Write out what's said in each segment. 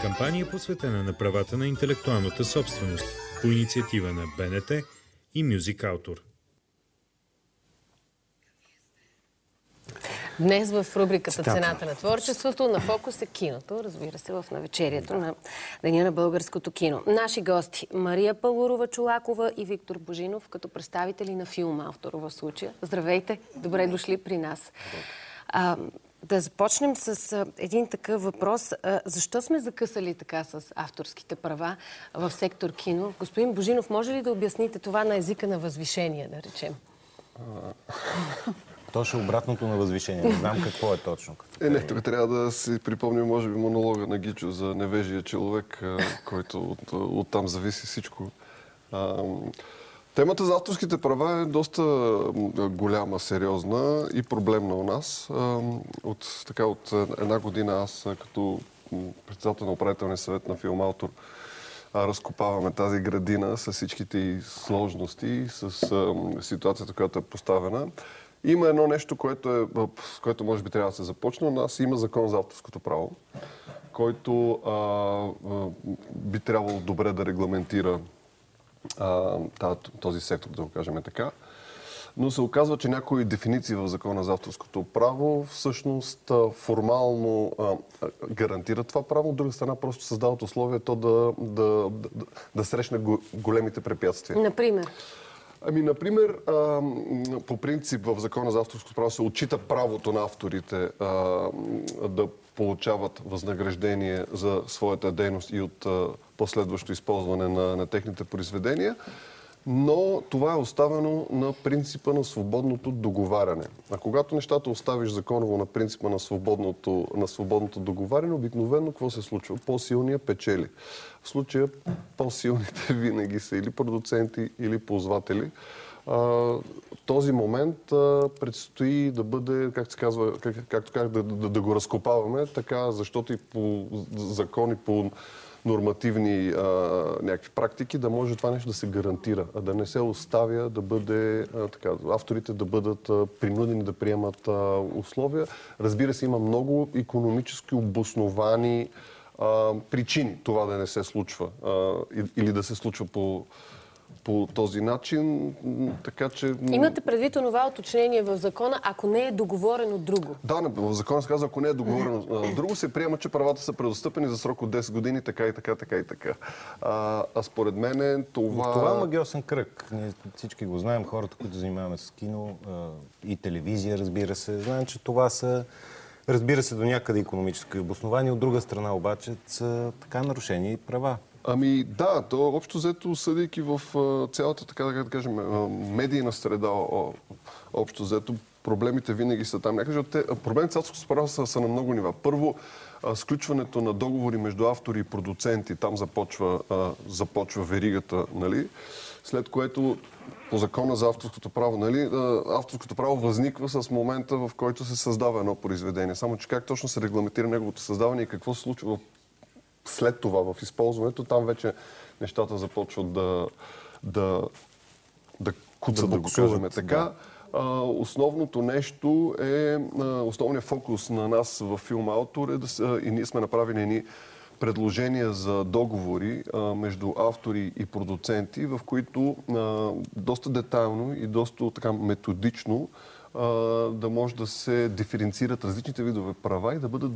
кампания, посветена на правата на интелектуалната собственост по инициатива на БНТ и Music Autor. Днес в рубриката "Цената на творчеството" на фокус е киното, разбира се, в навечерието на Деня на българското кино. Наши гости Мария Палурова-Чолакова и Виктор Божинов, като представители на филм автор в случая. Здравейте, добре дошли при нас. Да започнем с един такъв въпрос. Защо сме закъсали така с авторските права в сектор кино? Господин Божинов, може ли да обясните това на езика на възвишение, да речем? Точно обратното на възвишение. Не знам какво е точно. Не, тук трябва да си припомним, може би, монолога на Гичо за невежия човек, който оттам зависи всичко. Темата за авторските права е доста голяма, сериозна и проблемна у нас. От една година аз, като председател на управителния съвет на филм автор, разкопаваме тази градина с всичките й сложности, с ситуацията, която е поставена. Има едно нещо, с което може би трябва да се започне. У нас има закон за авторското право, който би трябвало добре да регламентира този сектор, да го кажем така. Но се оказва, че някои дефиниции в закона за авторското право всъщност формално гарантират това право, от друга страна просто създават условия то да срещне големите препятствия. Например? Например, по принцип в закона за авторското право се отчита правото на авторите да получават възнаграждение за своята дейност и от последващо използване на техните произведения, но това е оставено на принципа на свободното договаряне. А когато нещата оставиш законово на принципа на свободното договаряне, обикновено какво се случва? По-силният печели. В случая по-силните винаги са или продуценти, или ползватели. Този момент предстои да бъде, както се казва, да го разкопаваме, така, защото и по закони, по нормативни някакви практики, да може това нещо да се гарантира, а да не се оставя да бъде авторите да бъдат принудени да приемат условия. Разбира се, има много икономически обосновани причини това да не се случва или да се случва по този начин, така че... Имате предвид онова уточнение в закона, ако не е договорено друго? Да, в закона се казва, ако не е договорено друго, се приема, че правата са предостъпени за срок от 10 години, така и така, така и така. А според мен това... Това е магиосен кръг. Ние всички го знаем, хората, които занимаваме с кино и телевизия, разбира се. Знаем, че това са, разбира се, до някъде икономически обоснования, от друга страна обаче са така нарушени права. Да, то общо взето, съдейки в цялата, така да кажем, медийна среда, общо взето, проблемите винаги са там. Проблемите с авторското право са на много нива. Първо, сключването на договори между автори и продуценти, там започва веригата, нали? След което по закона за авторското право, нали, авторското право възниква с момента, в който се създава едно произведение. Само че как точно се регламентира неговото създаване и какво се случва след това в използването, там вече нещата започват да куцат, да го кажем така. Основното нещо е, основният фокус на нас в филм автор е и ние сме направили едни предложения за договори между автори и продуценти, в които доста детайлно и доста така методично да може да се диференцират различните видове права и да бъдат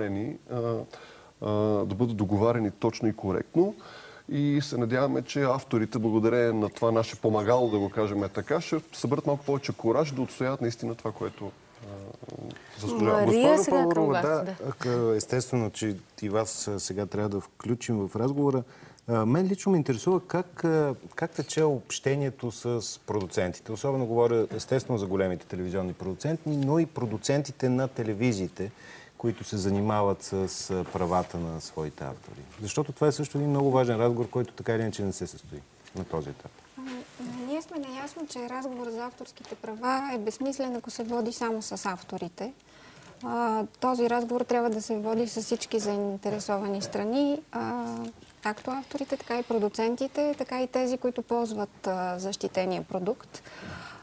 договарени точно и коректно. И се надяваме, че авторите, благодарение на това наше помагало, да го кажем така, ще съберат малко повече кураж да отстояват наистина това, което заслужава. Мария, сега към вас. Естествено, че и вас сега трябва да включим в разговора. Мен лично ме интересува как тече общението с продуцентите. Особено говоря естествено за големите телевизионни продуценти, но и продуцентите на телевизиите, които се занимават с правата на своите автори. Защото това е също един много важен разговор, който така или иначе не се състои на този етап. Ние сме наясно, че разговор за авторските права е безсмислен, ако се води само с авторите. Този разговор трябва да се води с всички заинтересовани страни, както авторите, така и продуцентите, така и тези, които ползват защитения продукт.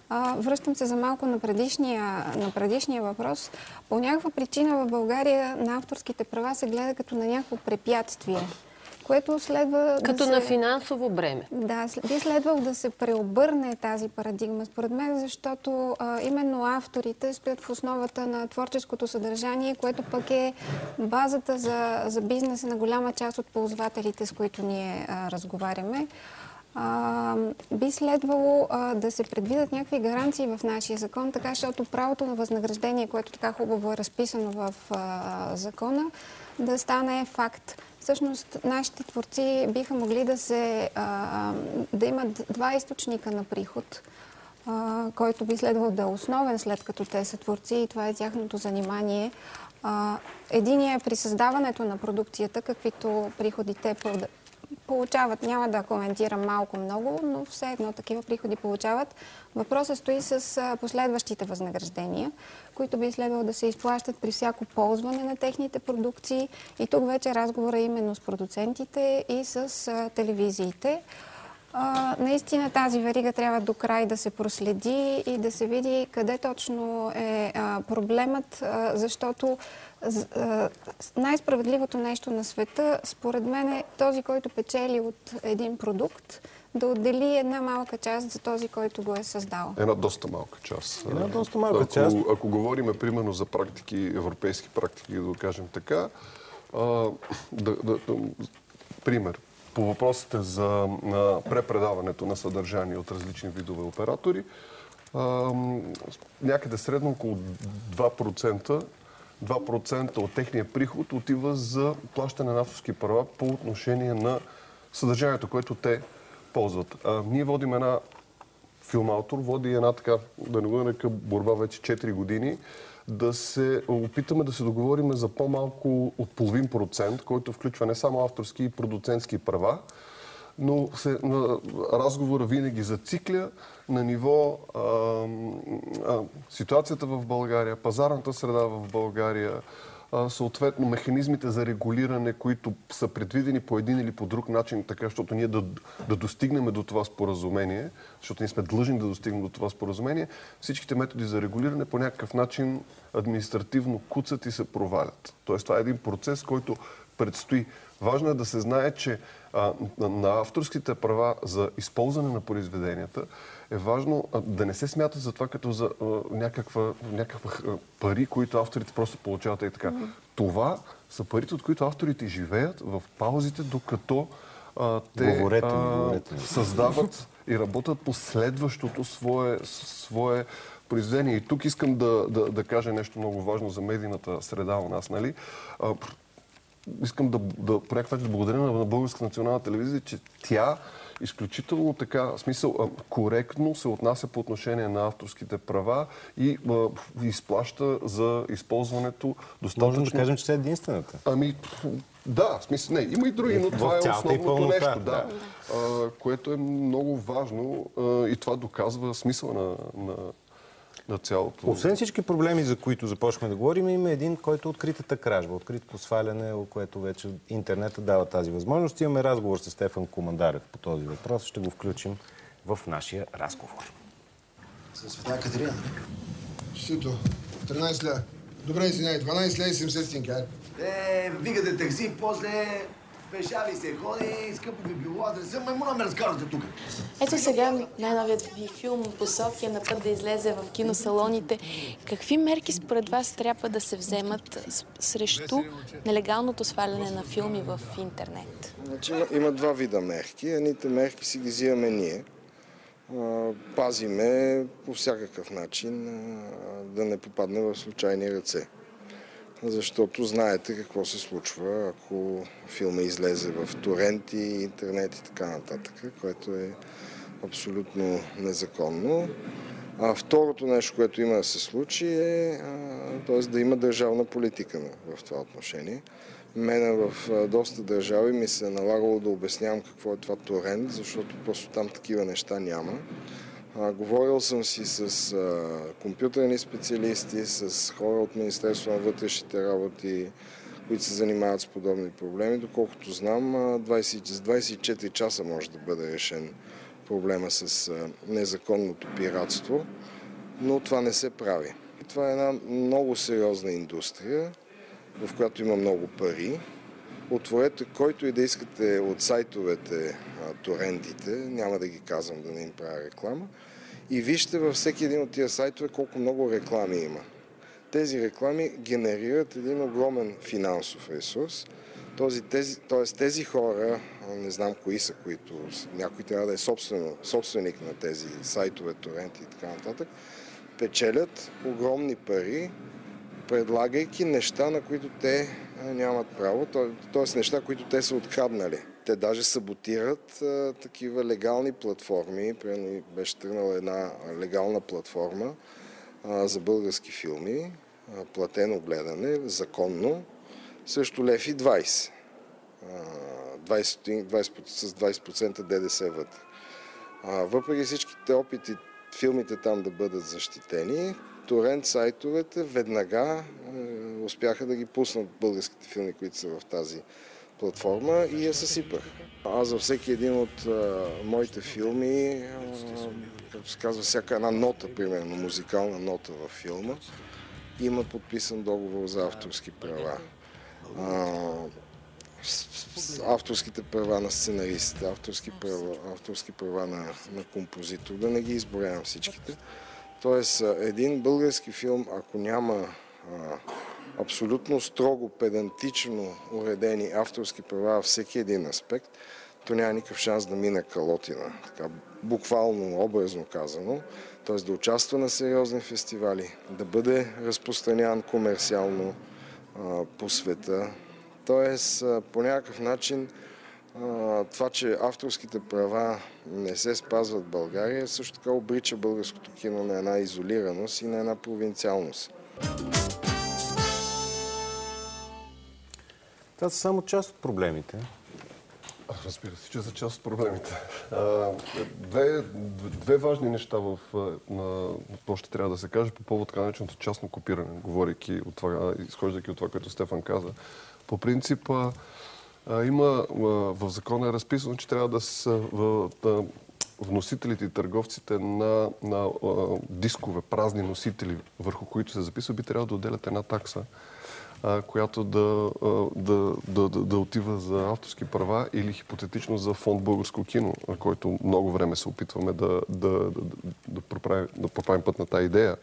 Връщам се за малко на предишния въпрос. По някаква причина в България на авторските права се гледа като на някакво препятствие, което следва Като на финансово бреме. Да, би следвало да се преобърне тази парадигма, според мен, защото именно авторите стоят в основата на творческото съдържание, което пък е базата за бизнеса на голяма част от ползвателите, с които ние разговаряме. Би следвало да се предвидят някакви гаранции в нашия закон, така защото правото на възнаграждение, което така хубаво е разписано в закона, да стане факт. Всъщност, нашите творци биха могли да имат два източника на приход, който би следвало да е основен, след като те са творци и това е тяхното занимание. Единият е при създаването на продукцията, каквито приходи те получават. Няма да коментирам малко-много, но все едно такива приходи получават. Въпросът стои с последващите възнаграждения, които би следвало да се изплащат при всяко ползване на техните продукции. И тук вече разговора именно с продуцентите и с телевизиите. Наистина тази верига трябва до край да се проследи и да се види къде точно е проблемът, защото най-справедливото нещо на света, според мен, е този, който печели от един продукт, да отдели една малка част за този, който го е създал. Една доста малка част. Една доста малка част. Ако говорим примерно за практики, европейски практики, да го кажем така, пример. По въпросите за препредаването на съдържание от различни видове оператори, някъде средно около 2% от техния приход отива за плащане на авторски права по отношение на съдържанието, което те ползват. Ние водим филмаутор, води една така, да не го нарека борба вече 4 години, да се опитаме да се договорим за по-малко от половин процент, който включва не само авторски и продуцентски права, но разговора винаги зацикля на ниво ситуацията в България, пазарната среда в България, съответно механизмите за регулиране, които са предвидени по един или по друг начин, така, защото ние да достигнем до това споразумение, защото ние сме длъжни да достигнем до това споразумение, всичките методи за регулиране по някакъв начин административно куцат и се провалят. Тоест това е един процес, който предстои. Важно е да се знае, че на авторските права за използване на произведенията е важно да не се смята за това като за някаква пари, които авторите просто получават и така. Това са парите, от които авторите живеят в паузите, докато те създават и работят по следващото свое произведение. И тук искам да кажа нещо много важно за медийната среда у нас, нали? Искам по някакъв начин да благодаря на Българска национална телевизия, че тя изключително така, в смисъл, коректно се отнася по отношение на авторските права и изплаща за използването достатъчно... Можем да кажем, че това е единствената. Да, в смисъл, не, има и други, но това е основното нещо, да. Което е много важно и това доказва смисъла на цялото. Освен всички проблеми, за които започваме да говорим, има един, който е откритата кражба, откритото сваляне, което вече интернета дава тази възможност. Имаме разговор с Стефан Командарев по този въпрос. Ще го включим в нашия разговор. Със Света Катерина. Честито. 13 ля. Добре, извиняй. 12 ля и 70 стинки. Викате такси, после пешали се ходи, скъпо би било адреса, маймуна ме разкарате тук. Ето сега най-новият ви филм по София на път да излезе в киносалоните. Какви мерки според вас трябва да се вземат срещу нелегалното сваляне на филми в интернет? Значи, има два вида мерки. Едните мерки си ги взимаме ние. Пазиме по всякакъв начин да не попадне в случайни ръце. Защото знаете какво се случва, ако филма излезе в торенти, интернет и така нататък, което е абсолютно незаконно. Второто нещо, което има да се случи е да има държавна политика в това отношение. Мене в доста държави ми се е налагало да обяснявам какво е това торент, защото просто там такива неща няма. Говорил съм си с компютърни специалисти, с хора от Министерство на вътрешните работи, които се занимават с подобни проблеми. Доколкото знам, 24 часа може да бъде решен проблема с незаконното пиратство, но това не се прави. Това е една много сериозна индустрия, в която има много пари. Отворете който и да искате от сайтовете, торентите, няма да ги казвам, да не им правя реклама, и вижте във всеки един от тия сайтове колко много реклами има. Тези реклами генерират един огромен финансов ресурс. Тези хора, не знам кои са, които някой трябва да е собственик на тези сайтове, торенти и така нататък, печелят огромни пари, предлагайки неща, на които те нямат право, т.е. неща, които те са откраднали. Те даже саботират такива легални платформи. Примерно беше тръгнала една легална платформа за български филми, платено гледане, законно, срещу 1,20 лев. С 20% ДДС вътре. Въпреки всичките опити филмите там да бъдат защитени, торент сайтовете веднага успяха да ги пуснат българските филми, които са в тази платформа, и я съсипах. Аз за всеки един от моите филми, както се казва, всяка една нота, примерно музикална нота във филма, има подписан договор за авторски права. Авторските права на сценаристите, авторски права на композитор, да не ги изброявам всичките. Тоест, един български филм, ако няма абсолютно строго, педантично уредени авторски права във всеки един аспект, то няма никакъв шанс да мине калотина. Така, буквално, образно казано. Т.е. да участва на сериозни фестивали, да бъде разпространяван комерциално по света. Тоест, по някакъв начин, това, че авторските права не се спазват в България, също така обрича българското кино на една изолираност и на една провинциалност. Това са само част от проблемите. Разбира се, че са част от проблемите. Две важни неща още трябва да се каже по повод така нареченото частно копиране, говорейки от това, изхождайки от това, което Стефан каза. По принцип, има в закона е разписано, че трябва да са вносителите и търговците на дискове, празни носители, върху които се записва, би трябвало да отделят една такса, която да отива за авторски права или хипотетично за фонд българско кино, който много време се опитваме да проправим път на тази идея.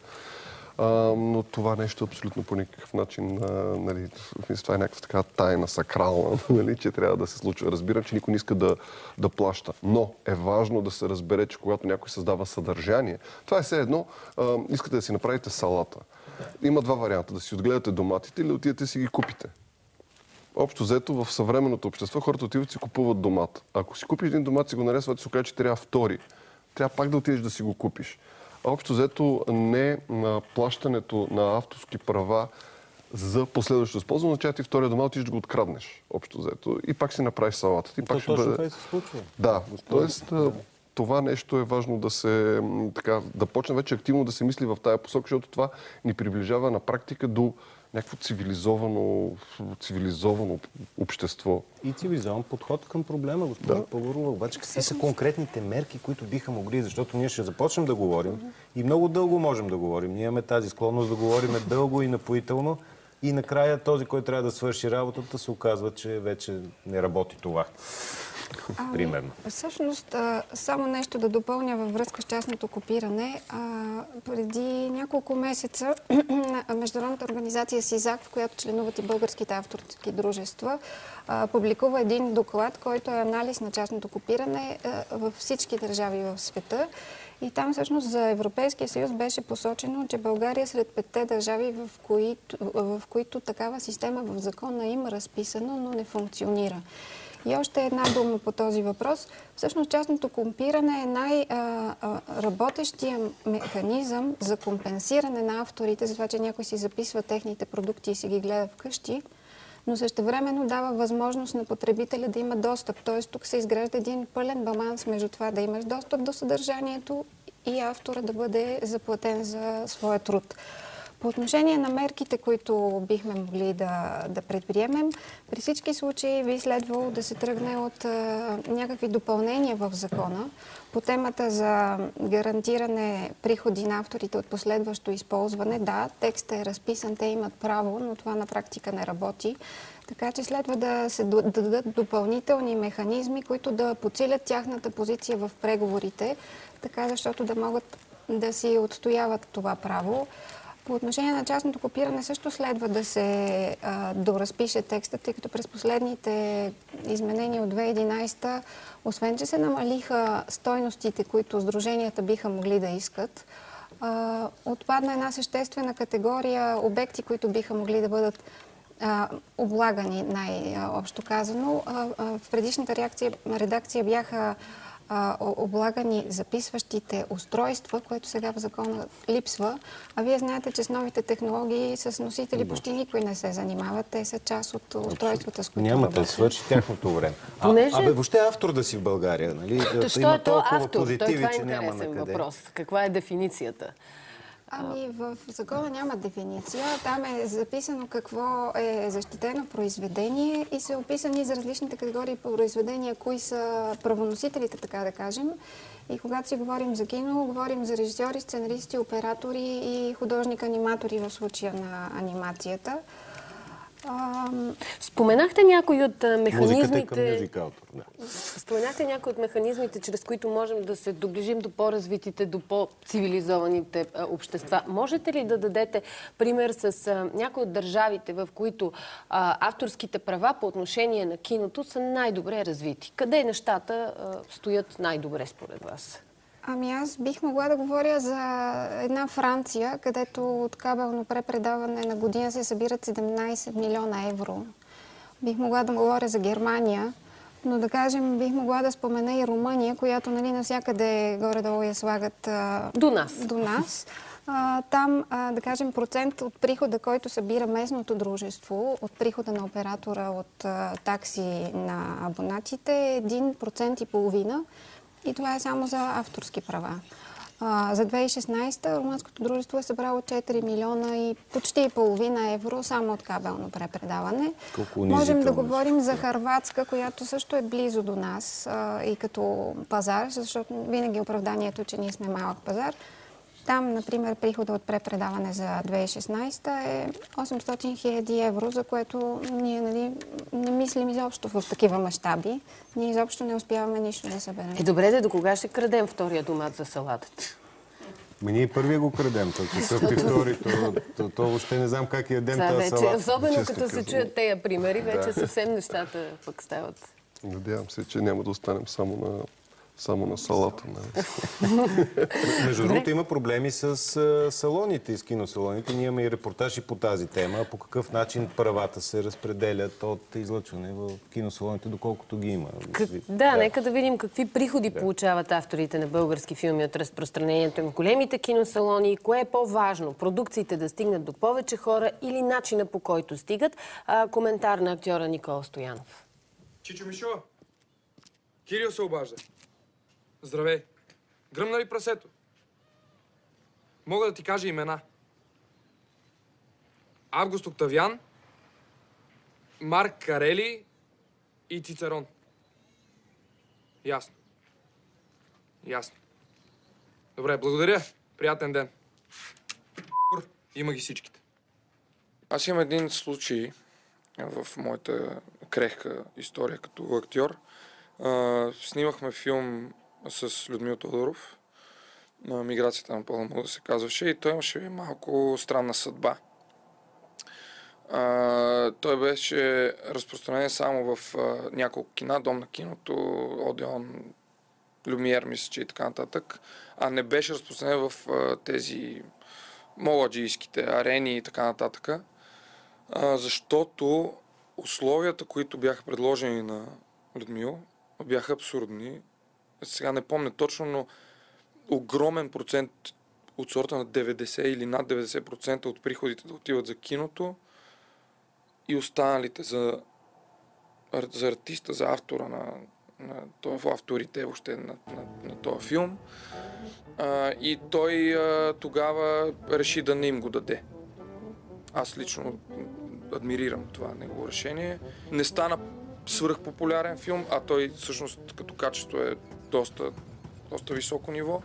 Но това нещо абсолютно по никакъв начин, нали, това е някаква така тайна, сакрална, нали, че трябва да се случва. Разбирам, че никой не иска да плаща, но е важно да се разбере, че когато някой създава съдържание, това е все едно, искате да си направите салата. Има два варианта, да си отгледате доматите или отидете си ги купите. Общо взето в съвременното общество хората отиват и си купуват домат. Ако си купиш един домат, си го наресват, се окаже, че трябва втори. Трябва пак да отидеш да си го купиш. Общо взето не на плащането на авторски права за последващо използване, означава ти втория домат отидеш да го откраднеш. Общо взето. И пак си направиш салатата. И пак ще бъде... Това се случва. Да, тоест това нещо е важно да почне вече активно да се мисли в тая посока, защото това ни приближава на практика до някакво цивилизовано общество. И цивилизован подход към проблема, госпожа Павлова. Обаче какви са конкретните мерки, които биха могли, защото ние ще започнем да говорим и много дълго можем да говорим. Ние имаме тази склонност да говорим дълго и напоително и накрая този, който трябва да свърши работата, се оказва, че вече не работи това. Примерно. Всъщност, само нещо да допълня във връзка с частното копиране. Преди няколко месеца Международната организация СИЗАК, в която членуват и българските авторски дружества, публикува един доклад, който е анализ на частното копиране във всички държави в света. И там всъщност за Европейския съюз беше посочено, че България е сред 5-те държави, в които такава система в закона има разписано, но не функционира. И още една дума по този въпрос. Всъщност частното копиране е най-работещия механизъм за компенсиране на авторите, за това, че някой си записва техните продукти и си ги гледа вкъщи, но същевременно дава възможност на потребителя да има достъп. Т.е. тук се изгражда един пълен баланс между това да имаш достъп до съдържанието и автора да бъде заплатен за своя труд. По отношение на мерките, които бихме могли да предприемем, при всички случаи би следвало да се тръгне от някакви допълнения в закона по темата за гарантиране приходи на авторите от последващо използване. Да, текстът е разписан, те имат право, но това на практика не работи. Така че следва да се дадат допълнителни механизми, които да подсилят тяхната позиция в преговорите, така защото да могат да си отстояват това право. По отношение на частното копиране също следва да се доразпише текста, тъй като през последните изменения от 2011, освен че се намалиха стойностите, които сдруженията биха могли да искат, отпадна една съществена категория обекти, които биха могли да бъдат облагани, най-общо казано. В предишната редакция бяха облагани записващите устройства, което сега в закона липсва. А вие знаете, че с новите технологии, с носители почти никой не се занимава. Те са част от устройствата, с които Няма работят. да свърши тяхното време. Въобще автор да си в България, нали? Що е то автор? Позитиви, Това е че няма интересен накъде. въпрос. Каква е дефиницията? В закона няма дефиниция. Там е записано какво е защитено произведение и са описани за различните категории произведения, кои са правоносителите, така да кажем. И когато си говорим за кино, говорим за режисьори, сценаристи, оператори и художник-аниматори в случая на анимацията. Споменахте някои от механизмите... Споменахте някои от механизмите, чрез които можем да се доближим до по-развитите, до по-цивилизованите общества. Можете ли да дадете пример с някои от държавите, в които авторските права по отношение на киното са най-добре развити? Къде нещата стоят най-добре според вас? Аз бих могла да говоря за една Франция, където от кабелно препредаване на година се събират 17 милиона евро. Бих могла да говоря за Германия, но да кажем, бих могла да спомена и Румъния, която навсякъде горе-долу я слагат до нас. Там, да кажем, процент от прихода, който събира местното дружество, от прихода на оператора, от такси на абонатите, е 1,5%. И това е само за авторски права. За 2016 румънското дружество е събрало 4 милиона и почти половина евро само от кабелно препредаване. Можем да говорим за Хърватска, която също е близо до нас и като пазар, защото винаги оправданието, че ние сме малък пазар. Там, например, прихода от препредаване за 2016 е 800 хиляди евро, за което ние не мислим изобщо в такива мащаби. Ние изобщо не успяваме нищо да съберем. Добре, до кога ще крадем втория домат за салатата? Ние първия го крадем, и втори, то въобще не знам как ядем тази салата. Особено като се чуят тези примери, вече съвсем нещата пък стават. Надявам се, че няма да останем само на салата. Между другото има проблеми с салоните и с киносалоните. Ние имаме и репортажи по тази тема. По какъв начин правата се разпределят от излъчване в киносалоните, доколкото ги има. Нека да видим какви приходи получават авторите на български филми от разпространението им в големите киносалони. Кое е по-важно? Продукциите да стигнат до повече хора или начина по който стигат? Коментар на актьора Никола Стоянов. Чичо Мишо, Кирил се обажда. Здравей. Гръмна ли прасето? Мога да ти кажа имена. Август Октавиан, Марк Карели и Цицерон. Ясно. Добре, благодаря. Приятен ден. Има ги всичките. Аз имам един случай в моята крехка история като актьор. Снимахме филм с Людмил Тодоров. Миграцията на Пола му да се казваше, и той имаше малко странна съдба. Той беше разпространен само в няколко кина, Дом на киното, Одеон, Люмиер, мисля, че и така нататък, а не беше разпространен в тези моладжийските арени и така нататък, защото условията, които бяха предложени на Людмил, бяха абсурдни. Сега не помня точно, но огромен процент от сорта на 90 или над 90% от приходите да отиват за киното и останалите за артиста, за автора авторите въобще на този филм. И той тогава реши да не им го даде. Аз лично адмирирам това негово решение. Не стана свръхпопулярен филм, а той всъщност като качество е доста високо ниво.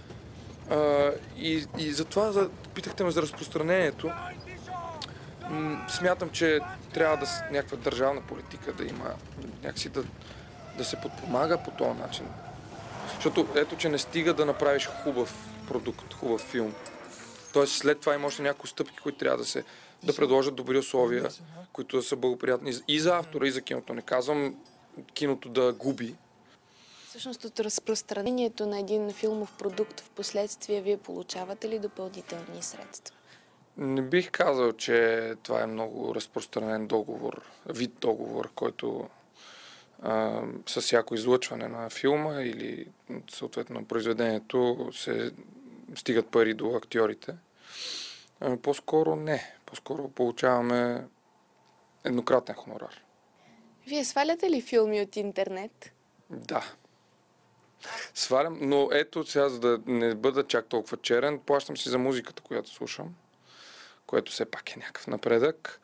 И затова питахте ме за разпространението. Смятам, че трябва някаква държавна политика да има, някакси да се подпомага по този начин. Защото ето, че не стига да направиш хубав продукт, хубав филм. Тоест след това има още някои стъпки, които трябва да предложат добри условия, които да са благоприятни и за автора, и за киното. Не казвам киното да губи. Всъщност от разпространението на един филмов продукт в последствие вие получавате ли допълнителни средства? Не бих казал, че това е много разпространен вид договор, който с всяко излъчване на филма или съответно на произведението се стигат пари до актьорите. По-скоро не. По-скоро получаваме еднократен хонорар. Вие сваляте ли филми от интернет? Да. Свалям, но ето сега, за да не бъда чак толкова черен, плащам си за музиката, която слушам, което все пак е някакъв напредък.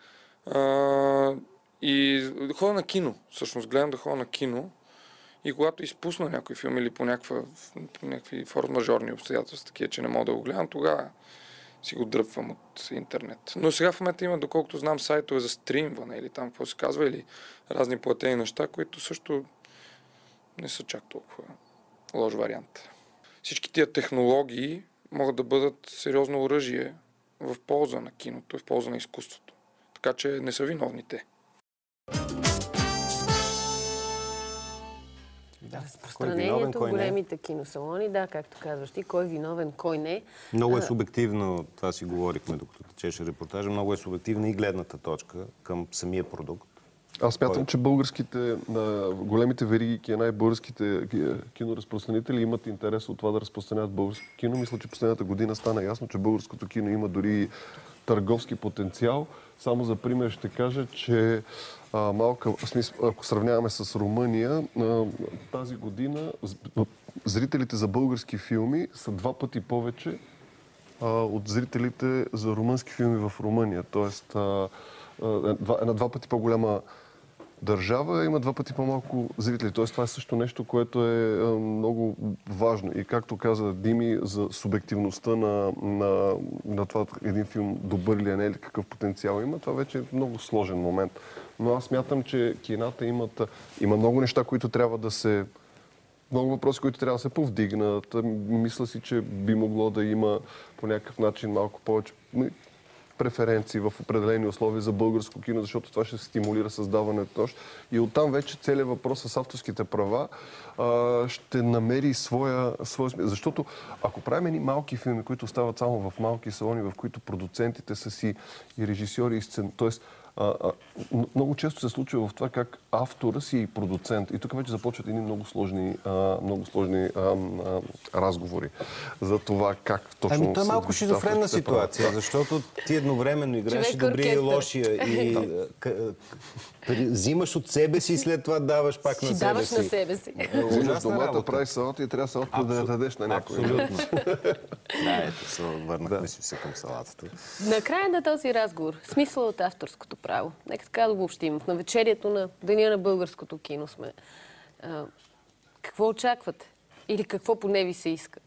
И ходя на кино. Всъщност гледам да ходя на кино и когато изпусна някой филм или по някакви форс-мажорни обстоятелства, такива, че не мога да го гледам, тогава си го дръпвам от интернет. Но сега в момента има, доколкото знам, сайтове за стримване или там какво се казва, или разни платени неща, които също не са чак толкова лош вариант. Всички тия технологии могат да бъдат сериозно оръжие в полза на киното, в полза на изкуството. Така че не са виновни те. Разпространението в големите киносалони, да, както казваш ти, кой е виновен, кой не. Много е субективно, това си говорихме докато течеше репортажа, много е субективна и гледната точка към самия продукт. Аз смятам, че големите вериги кина и българските киноразпространители имат интерес от това да разпространяват българско кино. Мисля, че последната година стана ясно, че българското кино има дори търговски потенциал. Само за пример ще кажа, че ако сравняваме с Румъния, тази година зрителите за български филми са 2 пъти повече от зрителите за румънски филми в Румъния. Тоест, една 2 пъти по-голяма държава има 2 пъти по-малко зрители. Тоест, това е също нещо, което е много важно. И както каза Дими, за субективността на това един филм добър ли е, не, или какъв потенциал има, това вече е много сложен момент. Но аз смятам, че кината има много неща, които трябва да се... Много въпроси, които трябва да се повдигнат. Мисля си, че би могло да има по някакъв начин малко повече преференции в определени условия за българско кино, защото това ще стимулира създаването. И оттам вече целият въпрос с авторските права ще намери своя смисъл. Защото ако правим едни малки филми, които стават само в малки салони, в които продуцентите са си и режисьори, и т.е. много често се случва в това как автора си и продуцент. И тук вече започват едни много сложни разговори за това как точно... Това е малко шизофренна ситуация, защото ти едновременно играеш и добрия и лошия. И взимаш от себе си и след това даваш пак на себе си. Даваш на себе си. Взимаш домата, правиш салата и трябва салата да я дадеш на някой. Абсолютно. Да, ето, върнахме си се към салатата. Накрая на този разговор, смисъл от авторското право. Нека така да обобщим. В навечерието на Деня на българското кино сме. Какво очаквате? Или какво поне ви се иска?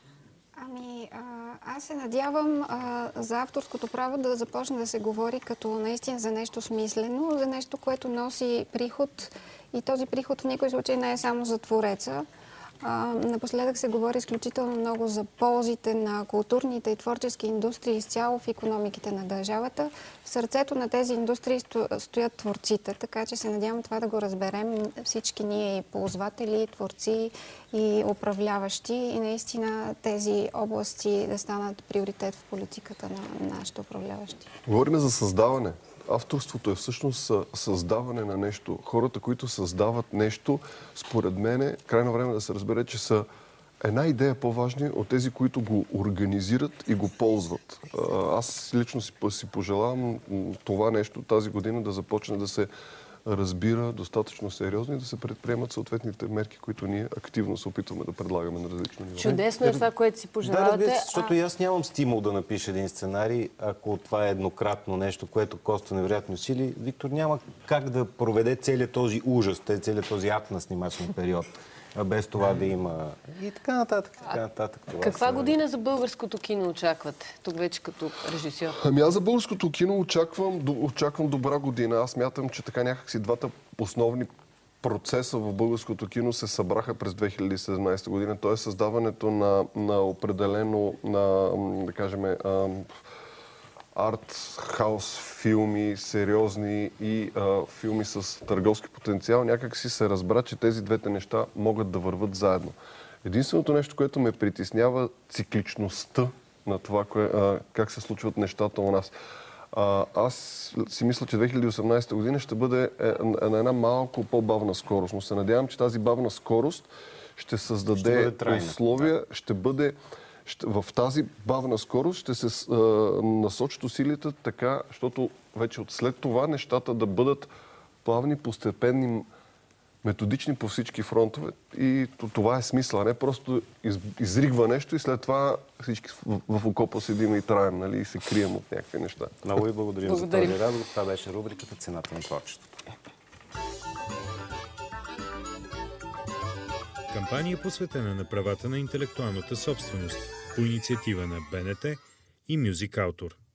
Аз се надявам за авторското право да започне да се говори като наистина за нещо смислено, за нещо, което носи приход. И този приход в никой случай не е само за твореца. Напоследък се говори изключително много за ползите на културните и творчески индустрии изцяло в икономиките на държавата. В сърцето на тези индустрии стоят творците, така че се надявам това да го разберем всички ние и ползватели, и творци, и управляващи и наистина тези области да станат приоритет в политиката на нашите управляващи. Говорим за създаване. Авторството е всъщност създаване на нещо. Хората, които създават нещо, според мен е крайно време да се разбере, че са една идея по-важни от тези, които го организират и го ползват. Аз лично си пожелавам това нещо тази година да започне да се разбира достатъчно сериозно и да се предприемат съответните мерки, които ние активно се опитваме да предлагаме на различни нива. Чудесно е това, което си пожелавате. Да, разбира се, защото и аз нямам стимул да напиша един сценарий, ако това е еднократно нещо, което коства невероятни усилия. Виктор няма как да проведе целият този ужас, целият този ад на снимачния период, без това да има и така нататък. Каква година за българското кино очаквате? Тук вече като режисьор. Ами аз за българското кино очаквам добра година. Аз мятам, че така някакси двата основни процеса в българското кино се събраха през 2017 година. То е създаването на определено, да кажем, арт-хаус филми, сериозни и филми с търговски потенциал. Някак си се разбра, че тези двете неща могат да върват заедно. Единственото нещо, което ме притеснява, цикличността на това, как се случват нещата у нас. Аз си мисля, че 2018 година ще бъде на една малко по-бавна скорост, но се надявам, че тази бавна скорост ще създаде условия, в тази бавна скорост ще се насочат усилията така, защото вече след това нещата да бъдат плавни, постепенни, методични по всички фронтове. И това е смисъл, не просто изригва нещо и след това всички в окопа седим и траем, нали, и се крием от някакви неща. Много ви благодарим за този разговор. Това беше рубриката "Цената на творчеството". Кампания, посветена на правата на интелектуалната собственост по инициатива на БНТ и Music Autor.